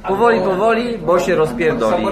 Powoli, powoli, bo się rozpierdoli.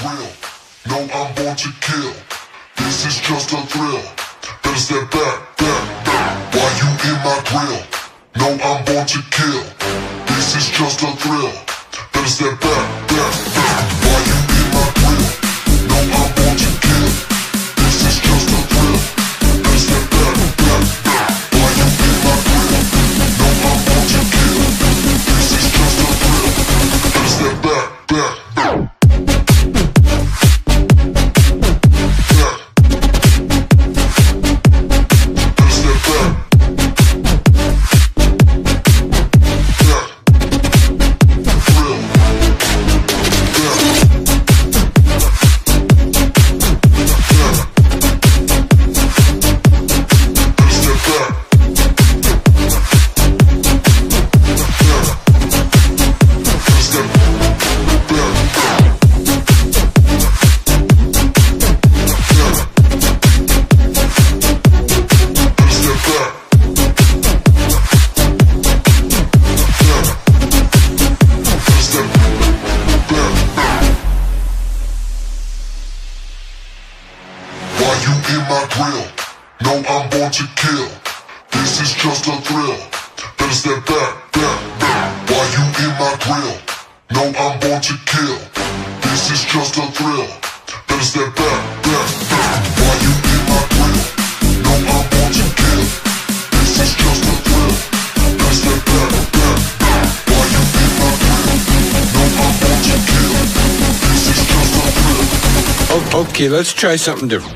grill. No, I'm born to kill. This is just a thrill. Better step back, back, back. Why you in my grill? No, I'm born to kill. This is just a thrill. Better step back, back, back. Why you in my grill? No, I'm born to kill. This is just a thrill. Better step back, back, back. Why you in my grill? No, I'm born to kill. This is just a thrill. Better step back, back, back. Okay, let's try something different.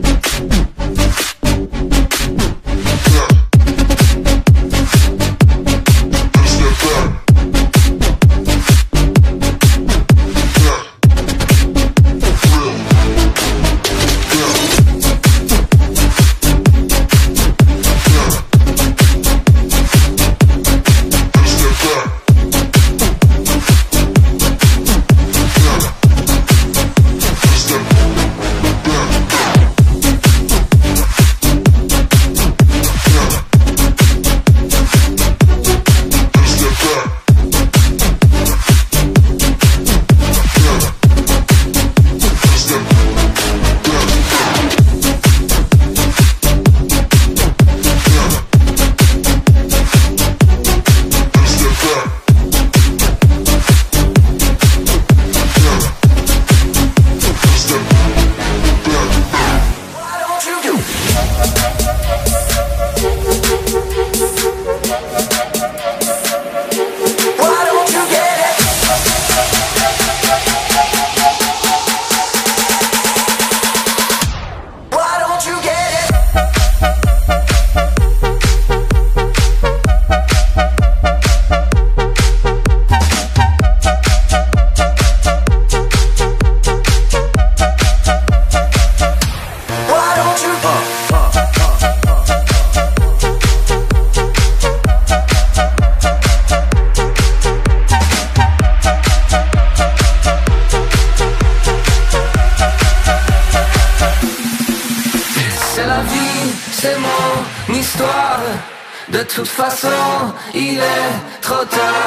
De toute façon, il est trop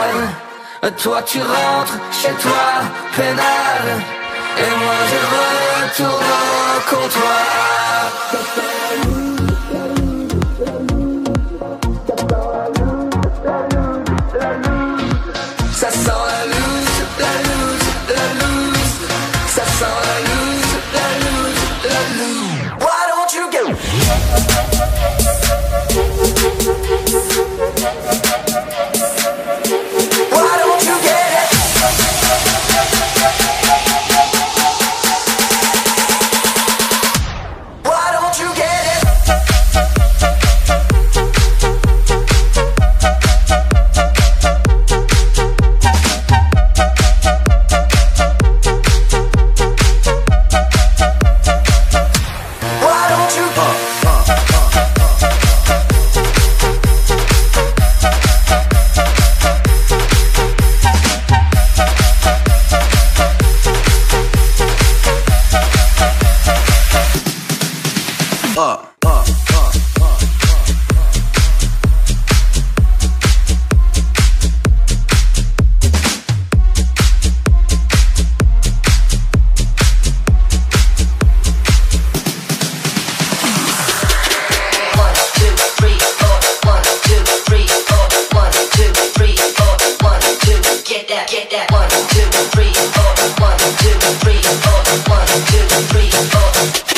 tard. Toi tu rentres chez toi, pénal. Et moi je retourne au comptoir. Ça sent la loose, la loose, la loose. Ça sent la loose, la loose, la loose. Why don't you go? Why don't you get it? Why don't you get it? get that 1, 2, 3, 4. 1, 2, 3, 4. 1, 2, 3, 4.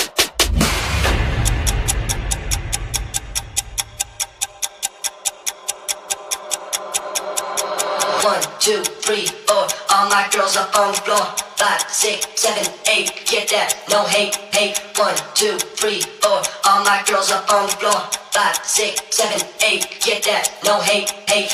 1, 2, 3, 4. All my girls up on the floor. 5, 6, 7, 8. Get that, no hate, hate. 1, 2, 3, 4. All my girls up on the floor. 5, 6, 7, 8. Get that, no hate, hate.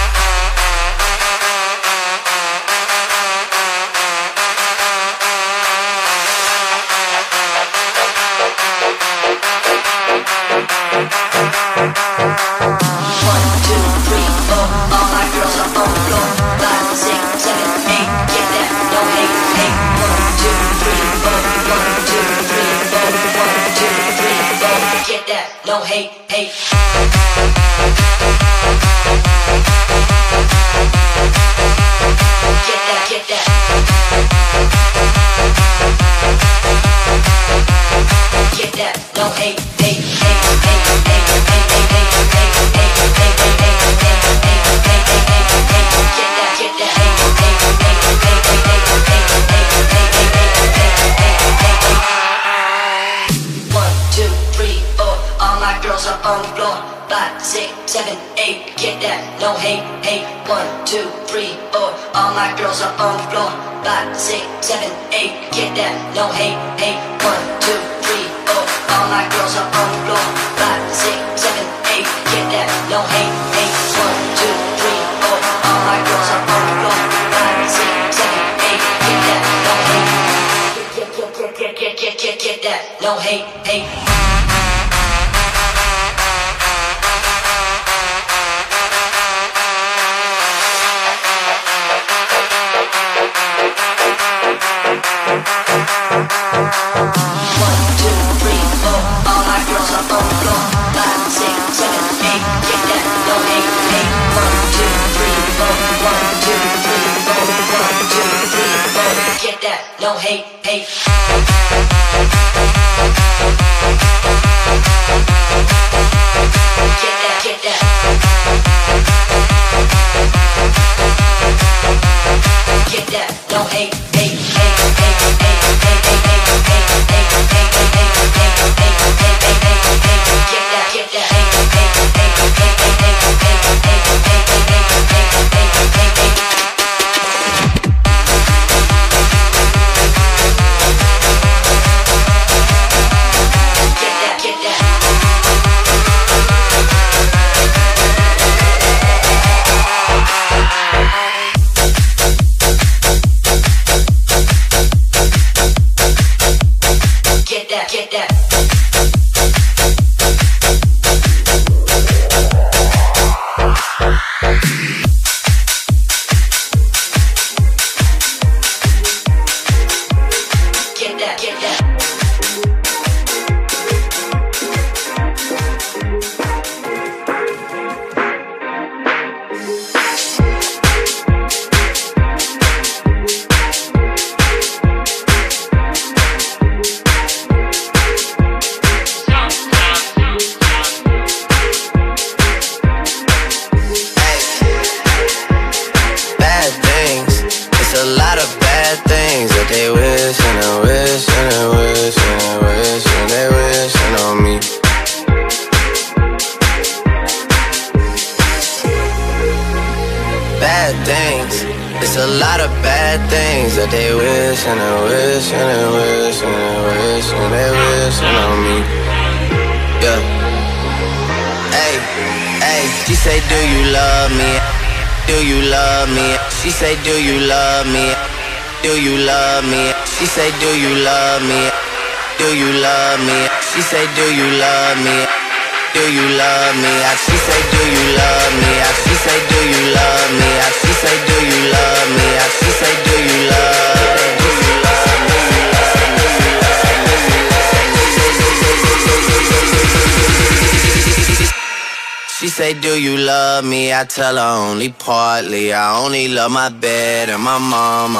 'Do you love me?' I tell her only partly. I only love my bed and my mom.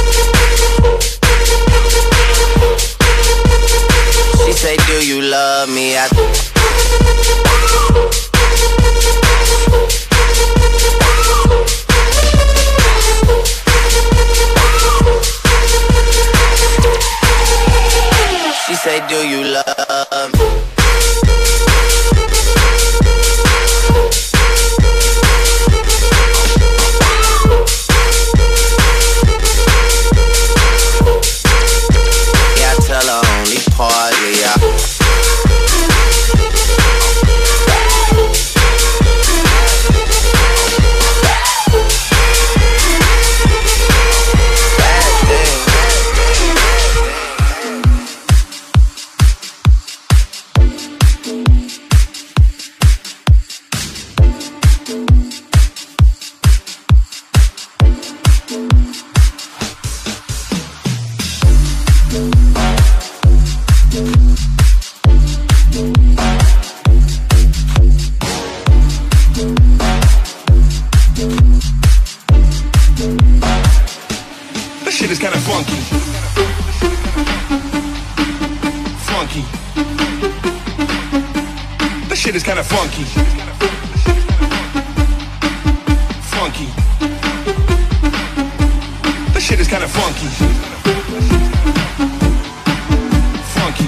She say, do you love me? me, She say, do you love me? Yeah, I tell her only partly, This shit is kinda funky. Funky. This shit is kinda funky. Funky. This shit is kinda funky. Funky.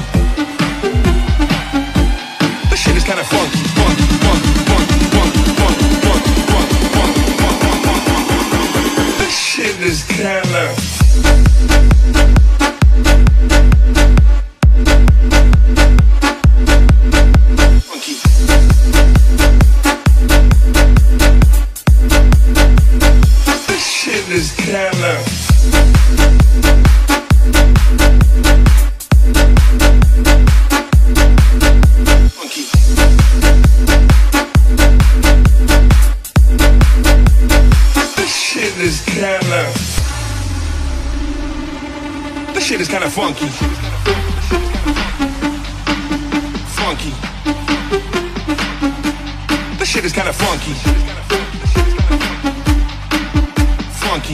This shit is kinda funky. Funky, funky, funky, funky, funky, funky, funky, funky, funky. This shit is kinda funky. This shit is kinda funky. This shit is kinda This shit is kinda funky. Funky. This shit is kinda funky. Funky.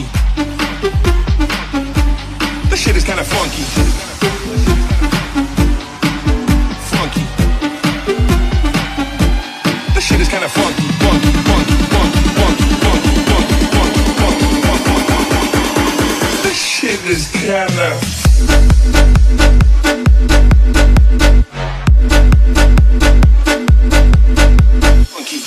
This shit is kinda funky. Funky. This shit is kinda funky. Funky, funky, funky, funky, funky, funky, funky, funky, funky. This shit is kinda funky.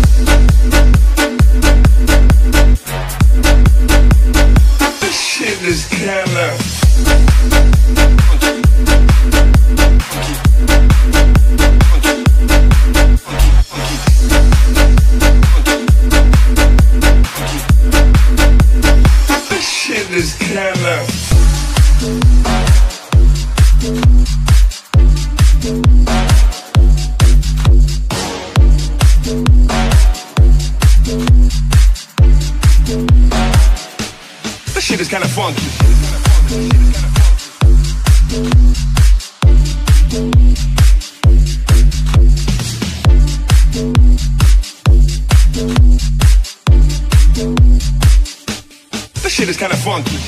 This shit is kinda funky. Funky. Funky. Funky. Funky. Funky. This shit is kinda This shit is kinda funky. This shit is kinda funky.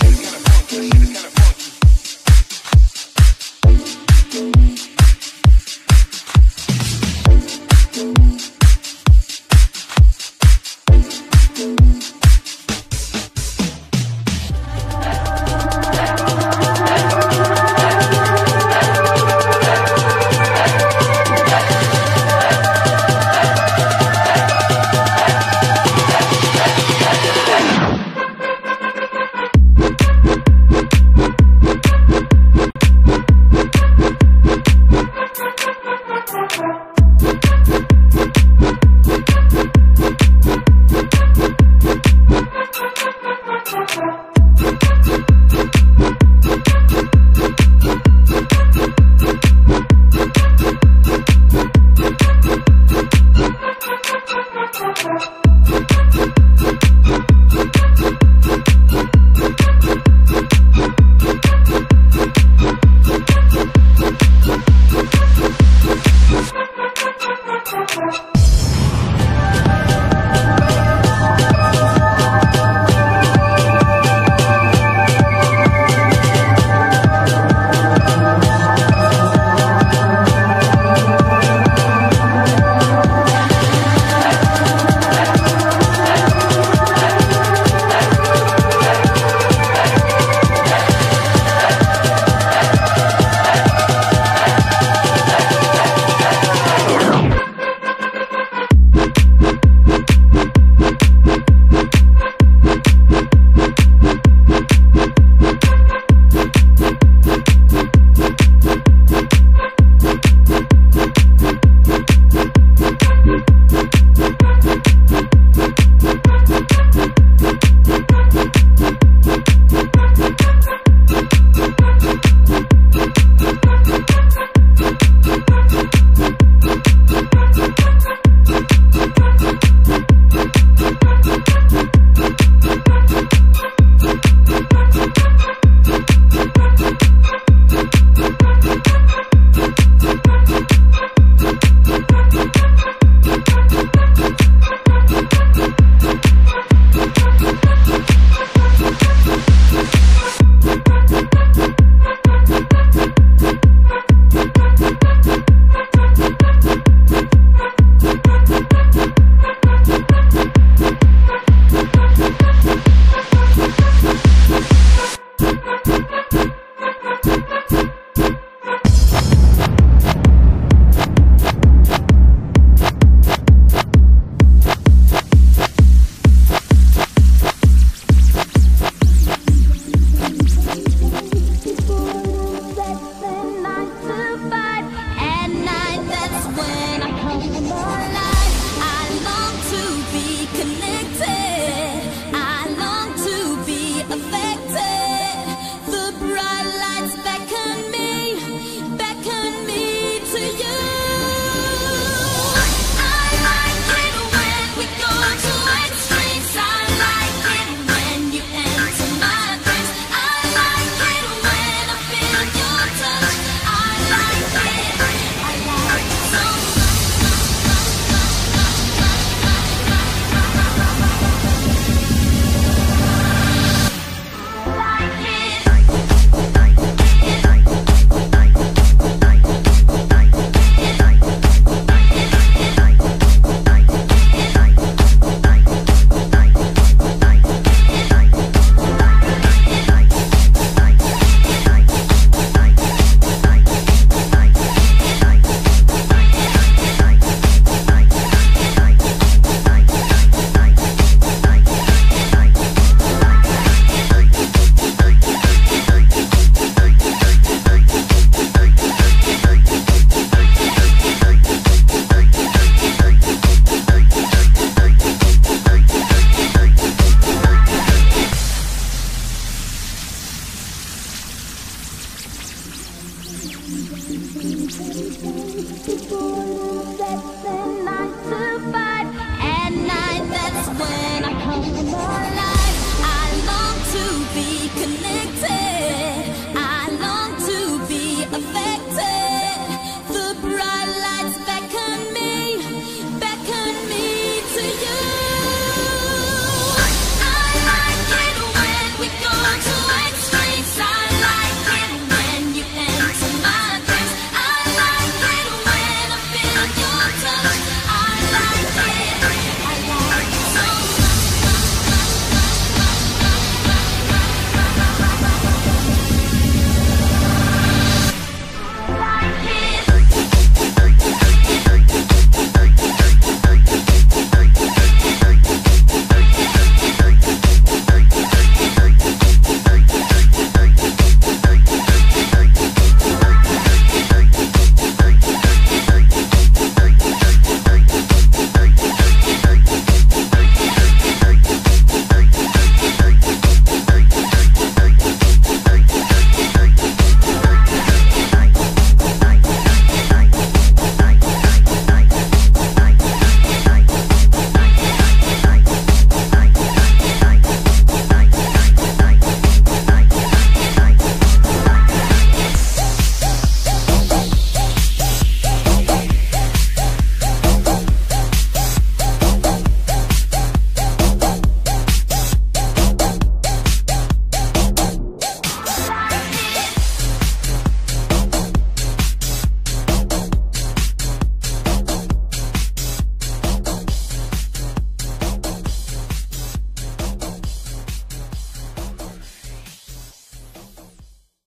People that